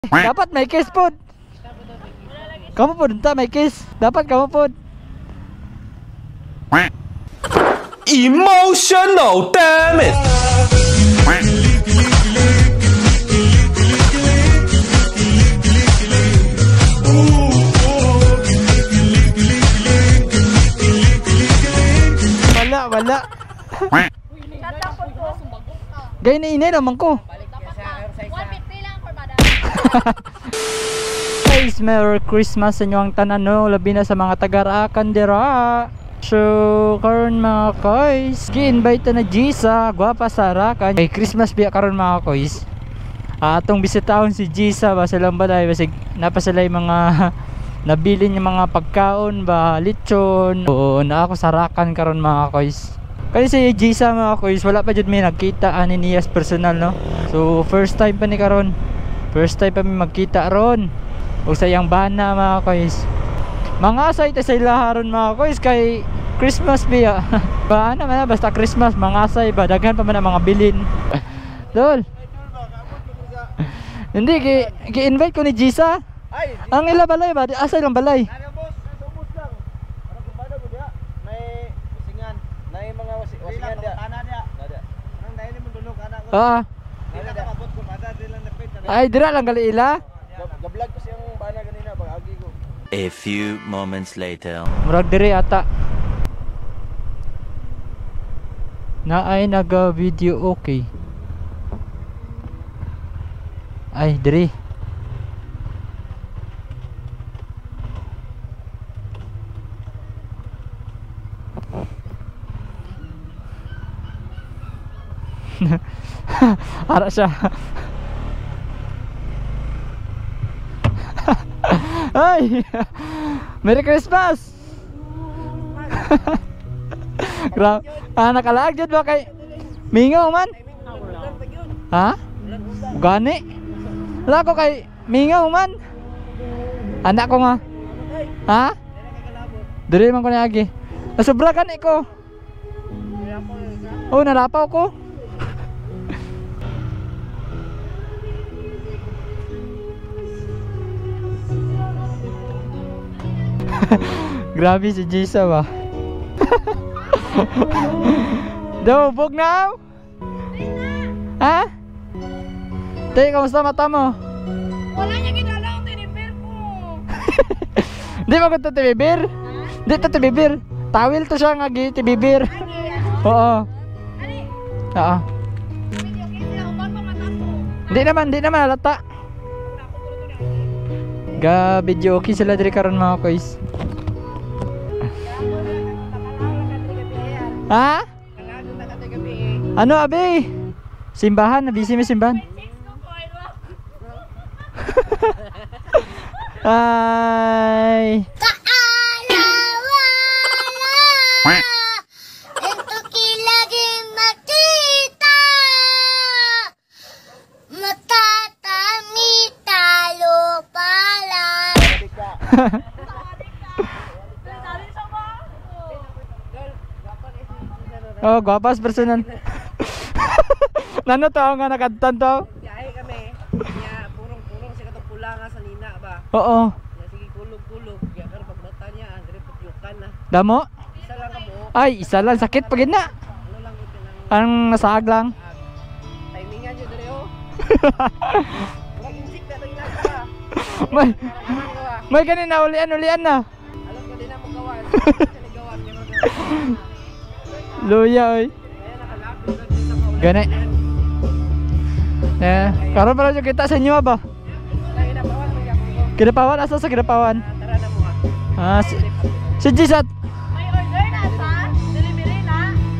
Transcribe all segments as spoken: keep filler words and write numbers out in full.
Dapat may kiss pod. Kamu pod unta may kiss. Dapat kamu pod. Emotional damage. Wala, wala. Gay na inay naman ko. Guys, Merry Christmas sa inyo ang tanan, no? Labi na sa mga taga-Raacan dira. So, karon mga koys, gi-invite na Gisa, gwapa sa Raacan. Ay, Christmas biya karon mga koys. Ah, atong bisitahon si Gisa ba silang balay, basig napasalay mga nabili niya mga pagkaon ba, lechon. Oo, na ako sa Raacan karon mga koys. Kasi si Gisa mga koys, wala pa jud may nagkita ani niyas personal, no? So, first time pa ni karon. First time pa mi magkita ron. O sayang bana mga koys. Mga asay ta sa ilaharon mga koys kay Christmas biya. Bana man basta Christmas, mga asay ba daghan pa man ang mga bilin. Dol. Hindi gi gi-invite ko ni Gisa. Ang ila balay ba? Asay lang balay. Ah. Ay, dira lang gali ila. Ga-vlog ko siyang bana ganina pag-agi ko. A few moments later. Murag diri ata. Na ay naga-video okay. Ay, diri. Ara siya. Ay! Merry Christmas! Grab. Ah, nakalaag dyan ba kay Mingaw man? Ha? Gani? Wala ko kay Mingaw man? Anak ko nga. Ha? Diri man ko na agi. Nasobra ka ni ko. Oh, nalapaw ko. Grabe si Gisa ba? Do, bug now? Ha? Tay, kamusta mata mo? Wala niya ginalaw, tinibir ko. Di mo ko ito tibibir? Di ito tibibir. Tawil to siya nga gi tibibir. Oo. Oo. Di naman, di naman halata. Ga video okay sila diri karon mga koys. Ha? Ano abi? Simbahan, na busy mi simbahan. Ay. Oh, gwapas personal. Nano to nga nakadtan to? Yahay kami. Nya purong-purong siya katong pula nga sa nina ba. Oo. Ya sige kulog-kulog. Ya pero pagbata niya ang dire putyukan na. Damo? Isa lang ka mo. Ay, isa lang sakit pag na. Ano lang gud nang Ang nasaag lang. timingan niyo dire oh. Laging sik na to ilang ka. May May kanina ulian ulian na. Alam ko din na mo gawan. Gawan niya mo. Luya oy. Kaya nakalapit na din sa kaulan. Gani. Eh, karon pala yung kita sa inyo ba? Lagi na bawan mo gyapon ko. Kinapawan asa sa kinapawan? Tara na mo ha. Ah, si, si Gisat. May order na sa delivery na.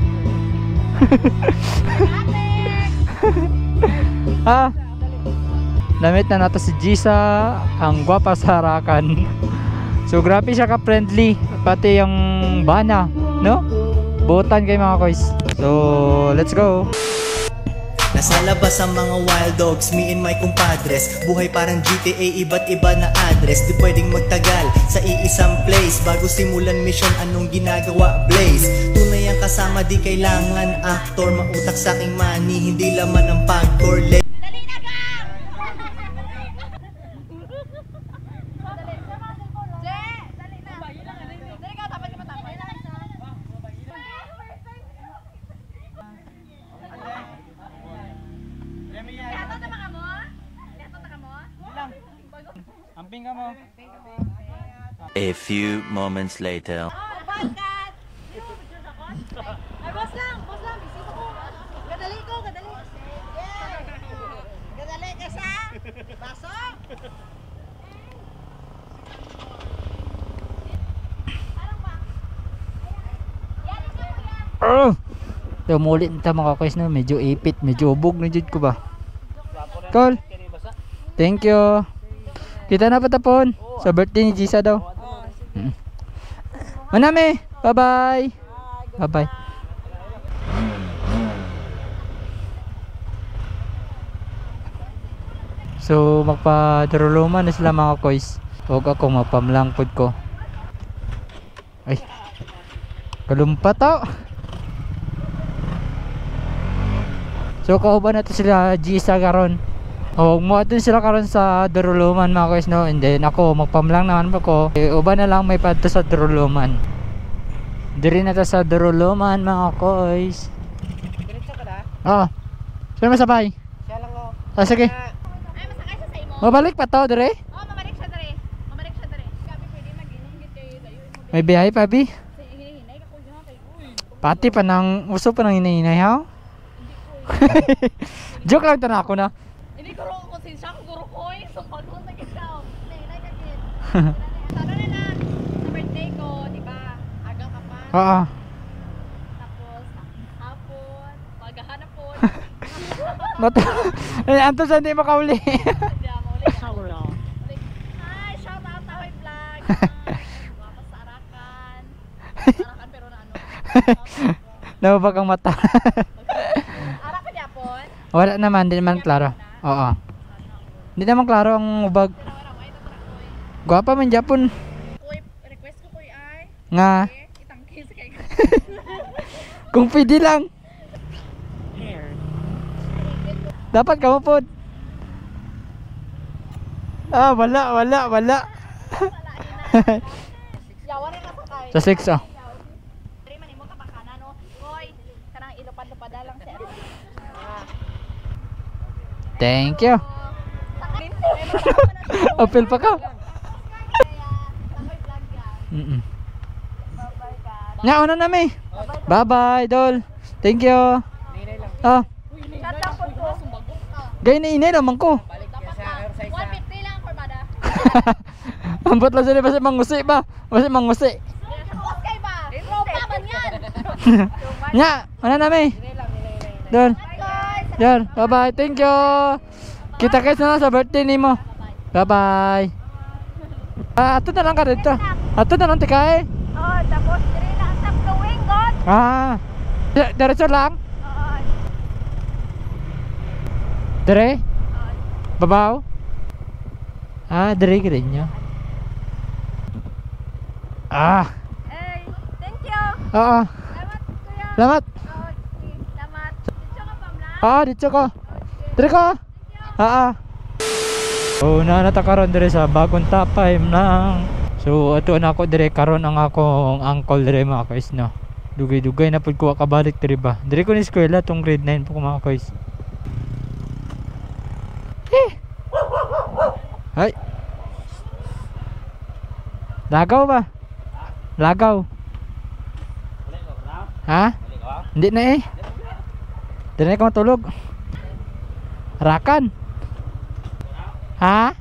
Ah. Namit na nato si Gisa, ang gwapa sa Raacan. So grabe siya ka-friendly, pati yung bana, no? Butan kay mga koys. So, let's go. Nasa labas ang mga wild dogs, me and my compadres. Buhay parang G T A, iba't iba na address. Di pwedeng magtagal sa iisang place. Bago simulan mission, anong ginagawa Blaze? Tunay ang kasama, di kailangan actor. Mautak sa aking money, hindi laman ang pagcore. Amping ka mo. A few moments later. Pagkat! Ay, boss lang, boss lang. Bisita ko. Gadali ko, gadali. Gadali ka sa baso. Oh! Tumulit nita mga guys no, medyo ipit, medyo ubog na jud ko ba. Call. Thank you. Kita na patapon sa birthday ni Gisa daw. Mm. Manami. Bye-bye. Bye-bye. So magpa-druluman na sila mga guys. Huwag ako mapamlangkod ko. Ay. Kalumpa to. So kauban natin sila Gisa karon. O mo atin sila karon sa Daruluman mga guys no. And then ako magpamlang naman ako. E, uban na lang may padto sa Daruluman. Diri na ta sa Daruluman mga guys. Diretso ka na? Oo. Sino masabay? Siya lang oh. Ah, sige. Ay, masakay siya sa imo. Mabalik pa to dire? Oo, mabalik siya dere. Mabalik siya dere. Gabi pwede mag-inungit kayo. Layo mo. May biyahe pa bi? Sa hinahinay ka ko dyan kay uy. Pati pa nang uso pa nang hinahinay ha? Joke lang to na ako na. Hindi ko rin konsensya ko guro ko eh. So pag-hunt na kita. Hinahinay ka kid. Tara na na. Sa birthday ko, di ba? Agang ka pa. Oo. Tapos, hapon. Paghahanap po. Bato. Anto sa hindi makauli. Hindi ako ulit. Hi, shout out to my vlog. Guwapas sa Arakan. Arakan pero na ano. Nababag ang mata. Arakan yapon. Wala naman, di naman klaro. Oo. Hindi naman klaro ang ubag. Gwapa man Japon. Uy, request ko kuy ay. Nga. Eh, itangkis kay. Kung pwede lang. Dapat ka mo po. Ah, wala, wala, wala. Yawa rin na sa kay. Sa six oh. Dari man imo kapakana no. Uy, kanang ilupad-lupad lang si ano. Thank you. Apel pa ka. Mm-mm. Nya una na mi. Bye-bye, Dol. Thank you. Oh. Gay na inay naman ko. one fifty lang for bada. Ambot lang sila basta mangusi ba? Basta mangusi. Okay ba? Tropa man yan. Nya, ano na mi? Dol. Guys, Yan, bye-bye. Thank you. Kita guys na lang sa birthday nimo. Bye-bye. Ah, ato na lang ka dito. Ato na lang tikay. oh, tapos diri na sa flowing god. Ah. Di- Diretso lang. Oo. Dire? Babaw? Ah, dire ka rin nyo. Ah. Hey, thank you. Oo. Salamat kuya. Salamat. Oh, sige, salamat. Dito ka pamla. Ah, dito ko. Dire ko. Ah, ah. So, nanata karon dire sa bagong tapay nang. So, ato na ako dire karon ang akong uncle dire mga guys no. Dugay-dugay na pud ko kabalik dire ba. Dire ko ni eskwela tong grade nine po mga guys. Eh. Hay. Lagaw ba? Lagaw. Ha? Hindi na eh. Dire na ko matulog. Rakan. Ha?